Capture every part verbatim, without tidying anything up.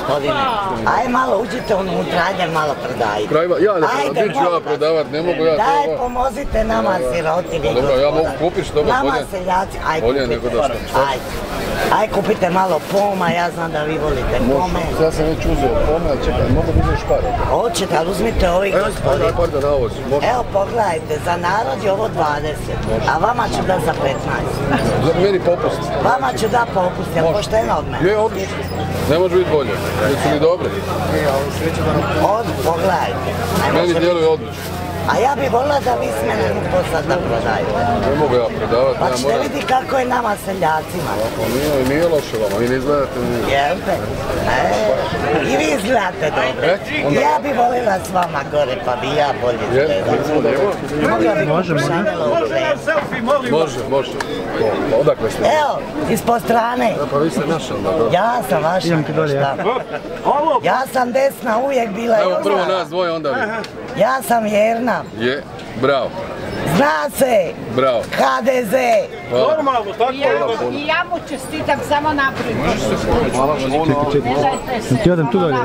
gospodine. Aj malo uđite unutra, ajde malo prodajte. Ja ne ću ja prodavat, ne mogu ja to. Daj, pomozite nama siroti, vi gospodine. Dobro, ja mogu kupiti što bolje. Nama seljaci, aj kupite. Ajde. Aj kupite malo poma, ja znam da vi volite pome. Ja sam već uzeo pome, ali čekaj, mogu bi uzeti špare. Hoćete, ali uzmite ovih gospodine. Evo, pardon, na ovo si. Evo, pogledajte, za narod je ovo dvadeset, a vama ću da za petnaest. Meni popust. Vama ću da popust, jel pošteno od mene? Ne, odlično. Ne može biti bolje. Jesu li dobri? Od, pogledajte. Meni djeluje odlično. A ja bih volila da vi s mene po sad da prodajete. Ne mogu ja prodavati. Pa ćete vidi kako je nama seljacima. Nije loše vama, vi ne izgledate nije. Jelte? I vi izgledate dobro. Ja bih volila s vama gore, pa bi ja bolje izgledala. Mogla bi pokušanjala u klepu. Može, može. Odakle ste? Evo, ispod strane. Pa vi ste naša. Ja sam vaša. Ja sam desna, uvijek bila i Evo prvo nas dvoje, onda vi. Ja sam vjerna. Je, bravo. Zna se. Bravo. ha de ze. Normalno, tako je. I ja mu čestitam samo naprijed. Čekaj, čekaj. Ti odem tu dolje.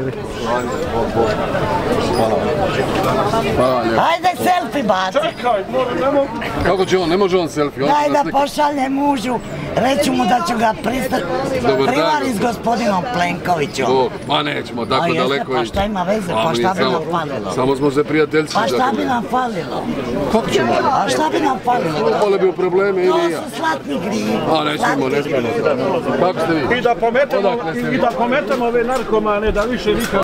Hvala lijepo. Ajde selfie baci. Čekaj, ne mogu. Kako će on? Ne može on selfie. Daj da pošalje mužu. Reću mu da ću ga privari s gospodinom Plenkovićom. Ma nećemo, tako daleko. Pa šta ima veze, pa šta bi nam falilo? Samo smo se prijateljski. Pa šta bi nam falilo? Kako ćemo? A šta bi nam falilo? Vole bi u probleme ili i ja. To su slatni grijevi. A nećemo, ne smijemo. Kako ste vi? I da pometemo ove narkomane, da više nikad